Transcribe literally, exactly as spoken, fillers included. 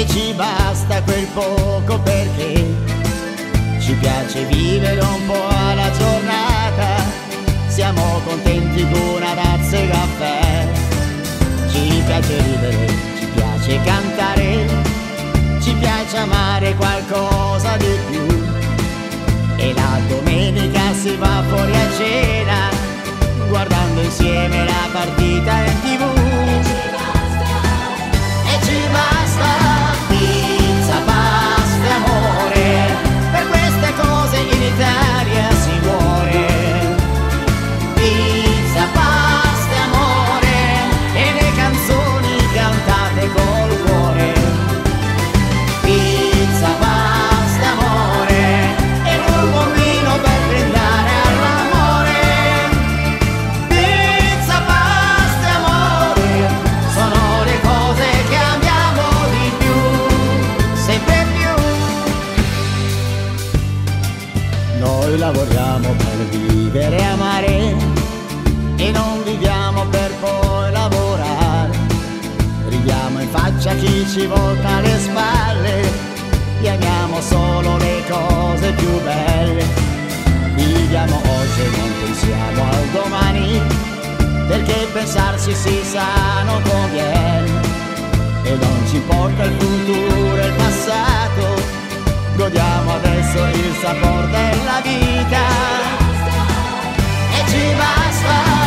e ci basta quel poco perché ci piace vivere un po' alla giornata, siamo contenti con una tazza di caffè, ci piace ridere, ci piace cantare, ci piace amare qualcosa di più, e la domenica si va fuori a cena guardando insieme la partita in tv. E ci basta pizza, pasta e amore, per queste cose in Italia si muore. Pizza, pasta e amore, e le canzoni cantate col cuore. Pizza, pasta e amore, e un buon vino per brindare all'amore. Pizza, pasta e amore, sono le cose che amiamo di più, sempre più. Noi lavoriamo per vivere e amare, e non viviamo per poi lavorare. Ridiamo in faccia a chi ci volta le spalle, e amiamo solo le cose più belle. Viviamo oggi e non pensiamo al domani, perché pensarsi si sa non conviene. E non ci importa il futuro e il passato, godiamo adesso il sapore della vita. E ci basta